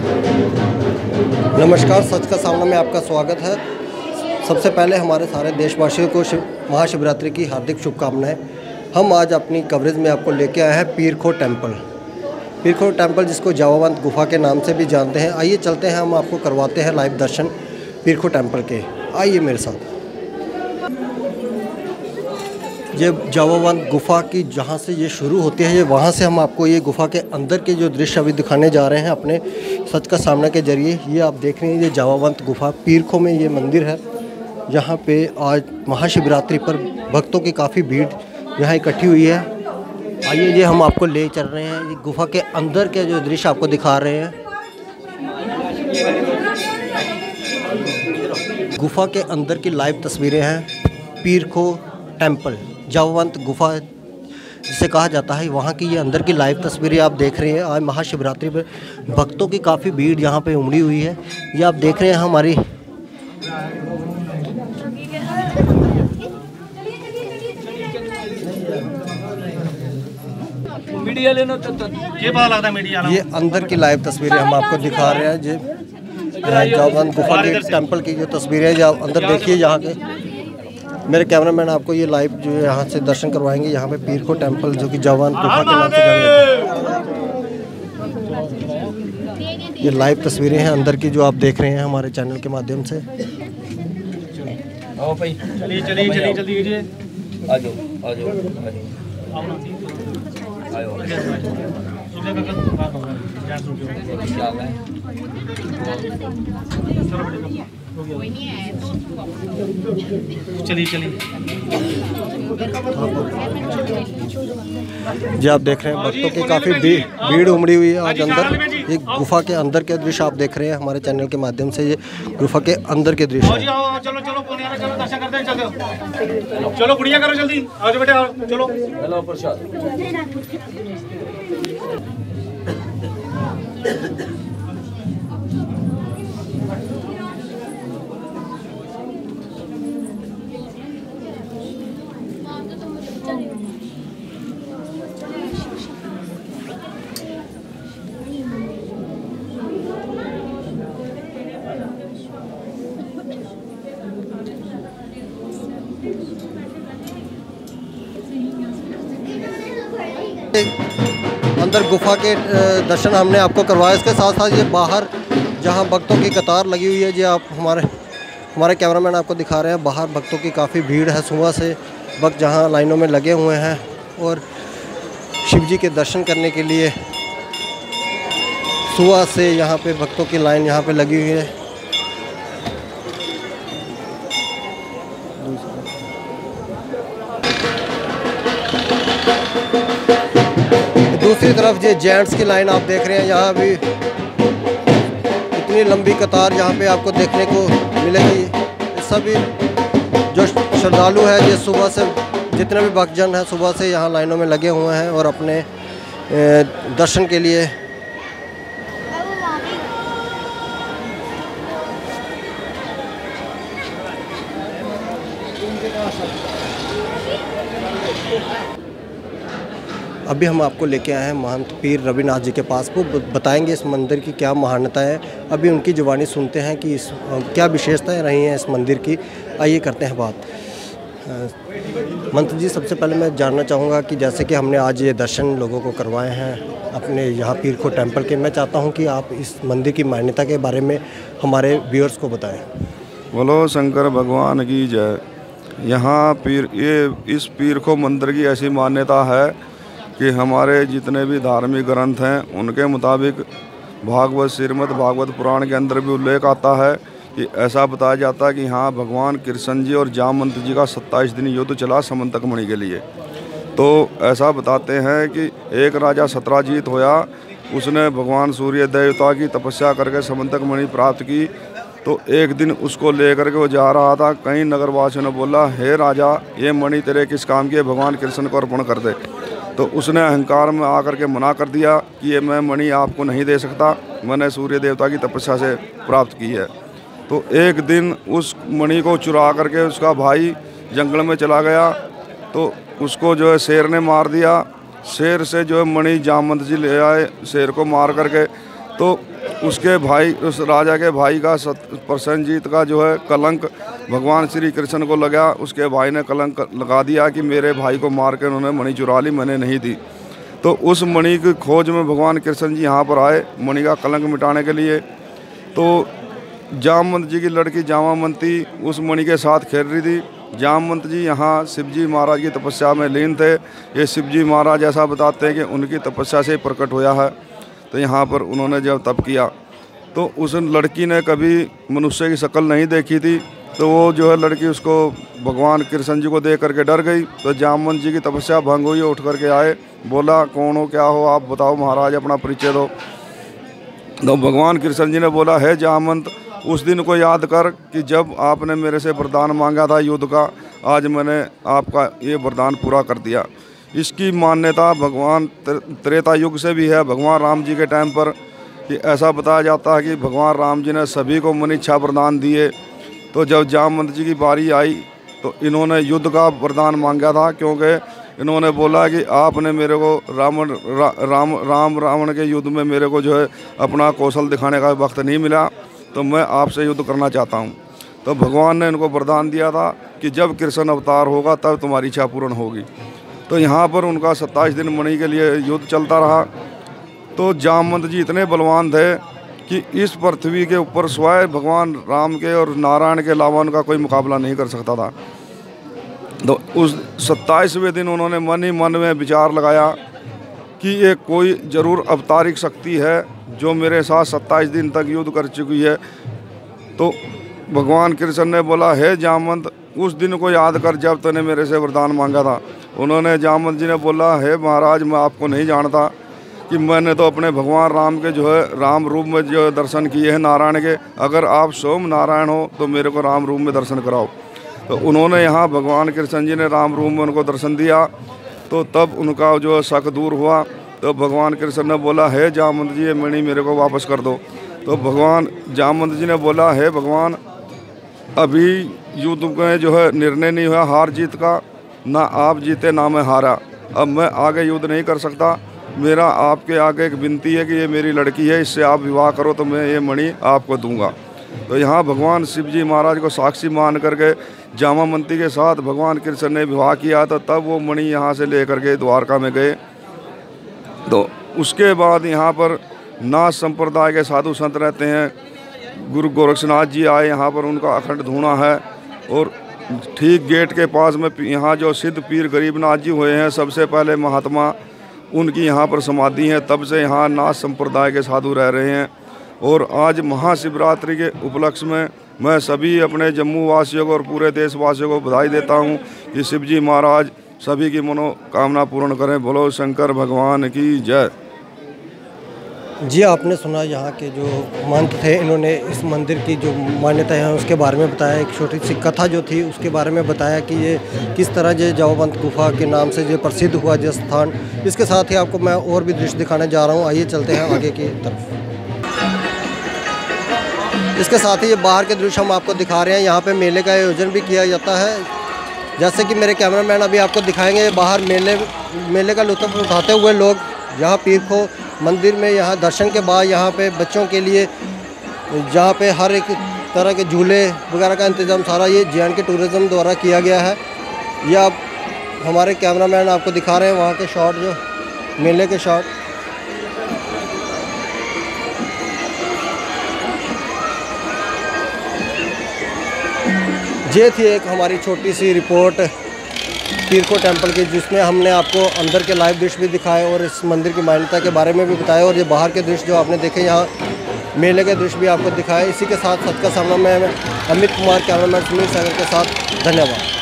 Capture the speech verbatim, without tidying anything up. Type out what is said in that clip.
नमस्कार, सच का सामना में आपका स्वागत है। सबसे पहले हमारे सारे देशवासियों को महाशिवरात्रि की हार्दिक शुभकामनाएं। हम आज अपनी कवरेज में आपको लेके आए हैं पीरखो टेम्पल। पीरखो टेम्पल जिसको जावावंत गुफा के नाम से भी जानते हैं। आइए चलते हैं, हम आपको करवाते हैं लाइव दर्शन पीरखो टेम्पल के। आइए मेरे साथ। ये जावावंत गुफा की जहाँ से ये शुरू होती है, ये वहाँ से हम आपको ये गुफा के अंदर के जो दृश्य अभी दिखाने जा रहे हैं अपने सच का सामना के जरिए। ये आप देख रहे हैं, ये जावावंत गुफा पीरखो में ये मंदिर है। यहाँ पे आज महाशिवरात्रि पर भक्तों की काफ़ी भीड़ यहाँ इकट्ठी हुई है। आइए ये हम आपको ले चल रहे हैं, ये गुफा के अंदर के जो दृश्य आपको दिखा रहे हैं। गुफा के अंदर की लाइव तस्वीरें हैं। पीरखो टेम्पल जावावंत गुफा जिसे कहा जाता है, वहाँ की ये अंदर की लाइव तस्वीरें आप देख रहे हैं। आज महाशिवरात्रि पर भक्तों की काफ़ी भीड़ यहाँ पे उमड़ी हुई है। ये आप देख रहे हैं हमारी मीडिया लेना तो ये पता लगता है मीडिया। ये अंदर की लाइव तस्वीरें हम आपको दिखा रहे हैं। ये जावावंत गुफा के टेम्पल की जो तस्वीरें हैं, आप अंदर देखिए। यहाँ के मेरे कैमरामैन आपको ये लाइव जो है यहाँ से दर्शन करवाएंगे। यहाँ पे पीरखो टेम्पल जो कि जावावंत गुफा के नाम से जाना जाता है। ये लाइव तस्वीरें हैं अंदर की जो आप देख रहे हैं हमारे चैनल के माध्यम से। आओ भाई, चलिए चलिए चलिए जल्दी कीजिए। आ जाओ आ जाओ चलिए चलिए। जी आप देख रहे हैं भक्तों की काफ़ी भीड़ भीड़ उमड़ी हुई है आज अंदर। ये गुफा के अंदर के दृश्य आप देख रहे हैं हमारे चैनल के माध्यम से। ये गुफा के अंदर के दृश्य हैं। चलो चलो चलो दर्शन करते हैं, चलो चलो गुड़िया करो जल्दी। आओ बेटे आओ, चलो चलो प्रसाद। अंदर गुफा के दर्शन हमने आपको करवाया। इसके साथ साथ ये बाहर जहां भक्तों की कतार लगी हुई है, जो आप हमारे हमारे कैमरामैन आपको दिखा रहे हैं। बाहर भक्तों की काफ़ी भीड़ है। सुबह से भक्त जहां लाइनों में लगे हुए हैं और शिव जी के दर्शन करने के लिए सुबह से यहाँ पे भक्तों की लाइन यहाँ पे लगी हुई है। दूसरी तरफ ये जेंट्स की लाइन आप देख रहे हैं। यहाँ भी इतनी लंबी कतार यहाँ पे आपको देखने को मिलेगी। सभी जो श्रद्धालु है ये सुबह से, जितने भी भक्तजन हैं सुबह से यहाँ लाइनों में लगे हुए हैं और अपने दर्शन के लिए अभी हम आपको लेके आए हैं महंत पीर रविनाथ जी के पास। वो बताएंगे इस मंदिर की क्या महानता है। अभी उनकी जुबानी सुनते हैं कि इस क्या विशेषताएं रही हैं इस मंदिर की। आइए करते हैं बात। मंत्र जी, सबसे पहले मैं जानना चाहूँगा कि जैसे कि हमने आज ये दर्शन लोगों को करवाए हैं अपने यहाँ पीरखो टेम्पल के, मैं चाहता हूँ कि आप इस मंदिर की मान्यता के बारे में हमारे व्यूअर्स को बताएँ। बोलो शंकर भगवान की जय। यहाँ पीर ये इस पीरखो मंदिर की ऐसी मान्यता है कि हमारे जितने भी धार्मिक ग्रंथ हैं उनके मुताबिक भागवत श्रीमद् भागवत पुराण के अंदर भी उल्लेख आता है कि ऐसा बताया जाता है कि हाँ भगवान कृष्ण जी और जामवंत जी का सत्ताईस दिन युद्ध चला समंतक मणि के लिए। तो ऐसा बताते हैं कि एक राजा सत्राजीत होया, उसने भगवान सूर्य देवता की तपस्या करके समंतक मणि प्राप्त की। तो एक दिन उसको लेकर के वो जा रहा था, कई नगरवासियों ने बोला, हे राजा ये मणि तेरे किस काम की है, भगवान कृष्ण को अर्पण कर दे। तो उसने अहंकार में आकर के मना कर दिया कि ये मैं मणि आपको नहीं दे सकता, मैंने सूर्य देवता की तपस्या से प्राप्त की है। तो एक दिन उस मणि को चुरा करके उसका भाई जंगल में चला गया, तो उसको जो है शेर ने मार दिया। शेर से जो है मणि जामवंत जी ले आए शेर को मार करके। तो उसके भाई, उस राजा के भाई का प्रसेनजीत का जो है कलंक भगवान श्री कृष्ण को लगा। उसके भाई ने कलंक लगा दिया कि मेरे भाई को मार के उन्होंने मणि चुरा ली, मैंने नहीं दी। तो उस मणि की खोज में भगवान कृष्ण जी यहाँ पर आए मणि का कलंक मिटाने के लिए। तो जामवंत जी की लड़की जामावंती उस मणि के साथ खेल रही थी। जामवंत जी यहाँ शिवजी महाराज की तपस्या में लीन थे। ये शिवजी महाराज ऐसा बताते हैं कि उनकी तपस्या से प्रकट होया है। तो यहाँ पर उन्होंने जब तप किया तो उस लड़की ने कभी मनुष्य की शक्ल नहीं देखी थी। तो वो जो है लड़की उसको भगवान कृष्ण जी को देख करके डर गई। तो जामवंत जी की तपस्या भंग हुई, उठ करके आए, बोला कौन हो, क्या हो, आप बताओ महाराज, अपना परिचय दो। तो भगवान कृष्ण जी ने बोला, है जामवंत, उस दिन को याद कर कि जब आपने मेरे से वरदान मांगा था युद्ध का, आज मैंने आपका ये वरदान पूरा कर दिया। इसकी मान्यता भगवान त्रेता युग से भी है, भगवान राम जी के टाइम पर, कि ऐसा बताया जाता है कि भगवान राम जी ने सभी को मनीच्छा वरदान दिए। तो जब जामवंत जी की बारी आई तो इन्होंने युद्ध का वरदान मांगा था, क्योंकि इन्होंने बोला कि आपने मेरे को रावण रा, राम राम रावण के युद्ध में मेरे को जो है अपना कौशल दिखाने का वक्त नहीं मिला, तो मैं आपसे युद्ध करना चाहता हूँ। तो भगवान ने इनको वरदान दिया था कि जब कृष्ण अवतार होगा तब तुम्हारी इच्छा पूर्ण होगी। तो यहाँ पर उनका सत्ताईस दिन मणि के लिए युद्ध चलता रहा। तो जामवंत जी इतने बलवान थे कि इस पृथ्वी के ऊपर स्वयं भगवान राम के और नारायण के अलावा उनका कोई मुकाबला नहीं कर सकता था। तो उस सत्ताईसवें दिन उन्होंने मन ही मन में विचार लगाया कि ये कोई ज़रूर अवतारिक शक्ति है जो मेरे साथ सत्ताईस दिन तक युद्ध कर चुकी है। तो भगवान कृष्ण ने बोला, है जामवंत, उस दिन को याद कर जब तूने मेरे से वरदान मांगा था। उन्होंने जामवंत जी ने बोला, है महाराज, मैं आपको नहीं जानता कि मैंने तो अपने भगवान राम के जो है राम रूप में जो दर्शन किए हैं नारायण के। अगर आप स्वयं नारायण हो तो मेरे को राम रूप में दर्शन कराओ। तो उन्होंने यहाँ भगवान कृष्ण जी ने राम रूप में उनको दर्शन दिया। तो तब उनका जो शक दूर हुआ। तो भगवान कृष्ण ने बोला, है जामवंत जी, ये मणि मेरे को वापस कर दो। तो भगवान जामवंत जी ने बोला, है भगवान, अभी युद्ध में जो है निर्णय नहीं हुआ हार जीत का, ना आप जीते ना मैं हारा। अब मैं आगे युद्ध नहीं कर सकता। मेरा आपके आगे एक विनती है कि ये मेरी लड़की है, इससे आप विवाह करो तो मैं ये मणि आपको दूंगा। तो यहाँ भगवान शिव जी महाराज को साक्षी मान करके जामावंती के साथ भगवान कृष्ण ने विवाह किया। तो तब वो मणि यहाँ से लेकर के द्वारका में गए। तो उसके बाद यहाँ पर नाथ संप्रदाय के साधु संत रहते हैं। गुरु गोरक्षनाथ जी आए, यहाँ पर उनका अखंड धूना है। और ठीक गेट के पास में यहाँ जो सिद्ध पीर गरीबनाथ जी हुए हैं, सबसे पहले महात्मा, उनकी यहाँ पर समाधि है। तब से यहाँ नाथ संप्रदाय के साधु रह रहे हैं। और आज महाशिवरात्रि के उपलक्ष्य में मैं सभी अपने जम्मू वासियों को और पूरे देशवासियों को बधाई देता हूँ कि शिवजी महाराज सभी की मनोकामना पूर्ण करें। बोलो शंकर भगवान की जय। जी, आपने सुना यहाँ के जो महंत थे, इन्होंने इस मंदिर की जो मान्यता है उसके बारे में बताया। एक छोटी सी कथा जो थी उसके बारे में बताया कि ये किस तरह जो जामावंत गुफा के नाम से जो प्रसिद्ध हुआ जो स्थान। इसके साथ ही आपको मैं और भी दृश्य दिखाने जा रहा हूँ। आइए चलते हैं आगे की तरफ। इसके साथ ही ये बाहर के दृश्य हम आपको दिखा रहे हैं। यहाँ पे मेले का आयोजन भी किया जाता है, जैसे कि मेरे कैमरामैन अभी आपको दिखाएंगे। बाहर मेले मेले का लुत्फ़ उठाते हुए लोग यहाँ पीर खो मंदिर में यहाँ दर्शन के बाद यहाँ पे बच्चों के लिए जहाँ पे हर एक तरह के झूले वगैरह का इंतज़ाम सारा ये जे एंड के टूरिज़्म द्वारा किया गया है। ये आप हमारे कैमरामैन आपको दिखा रहे हैं वहाँ के शॉट, जो मेले के शॉट। ये थी एक हमारी छोटी सी रिपोर्ट पीर खो टेम्पल की, जिसमें हमने आपको अंदर के लाइव दृश्य भी दिखाए और इस मंदिर की मान्यता के बारे में भी बताया। और ये बाहर के दृश्य जो आपने देखे, यहाँ मेले के दृश्य भी आपको दिखाए। इसी के साथ सच का सामना में अमित कुमार, कैमरामैन सुनील सागर के साथ, धन्यवाद।